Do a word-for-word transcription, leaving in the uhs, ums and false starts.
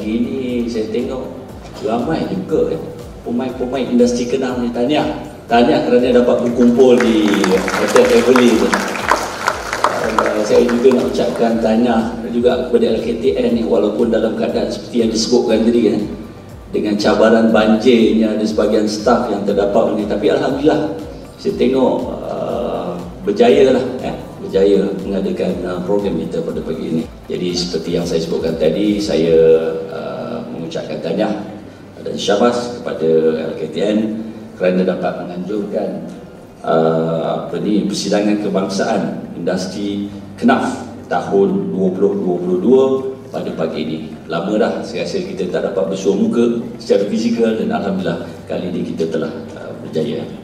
pagi ni saya tengok ramai juga eh, pemain-pemain industri kenal ni. Tahniah, tahniah kerana dapat berkumpul di Hotel Everly tu. Uh, saya juga nak ucapkan tahniah juga kepada L K T N ni, walaupun dalam keadaan seperti yang disebutkan tadi kan, dengan cabaran banjirnya ada sebahagian staf yang terdapat ni, tapi alhamdulillah saya tengok uh, berjaya lah eh, berjaya mengadakan uh, program kita pada pagi ini. Jadi seperti yang saya sebutkan tadi, saya uh, mengucapkan tahniah dan syabas kepada L K T N kerana dapat menganjurkan uh, apa ni, persidangan kebangsaan industri Kenaf tahun dua ribu dua puluh dua pada pagi ini. Lama dah saya rasa kita tak dapat bersua muka secara fizikal, dan alhamdulillah kali ini kita telah uh, berjaya.